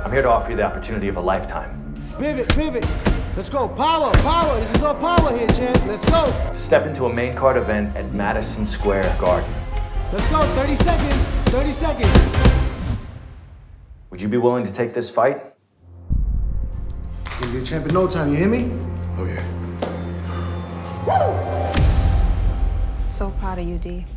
I'm here to offer you the opportunity of a lifetime. Pivot, pivot. Let's go. Power, power. This is all power here, champ. Let's go. To step into a main card event at Madison Square Garden. Let's go. 30 seconds. 30 seconds. Would you be willing to take this fight? You'll be a champ in no time, you hear me? Oh, yeah. So proud of you, D.